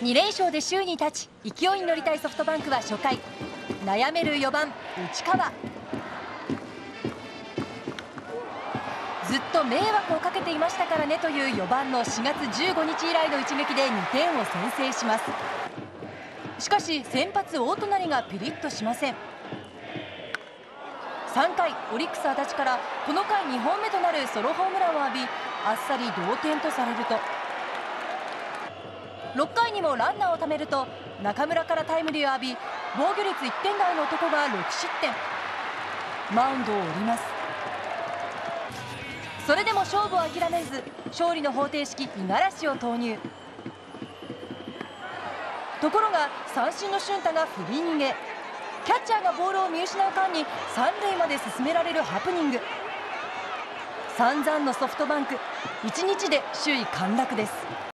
2連勝で首位に立ち勢いに乗りたいソフトバンクは初回、悩める4番内川。ずっと迷惑をかけていましたからねという4番の4月15日以来の一撃で2点を先制します。しかし先発大隣がピリッとしません。3回、オリックス足立からこの回2本目となるソロホームランを浴び、あっさり同点とされると、6回にもランナーをためると中村からタイムリーを浴び、防御率1点台の男が6失点。マウンドを降ります。それでも勝負を諦めず、勝利の方程式五十嵐を投入。ところが三振の俊太が振り逃げ、キャッチャーがボールを見失う間に三塁まで進められるハプニング。散々のソフトバンク、1日で首位陥落です。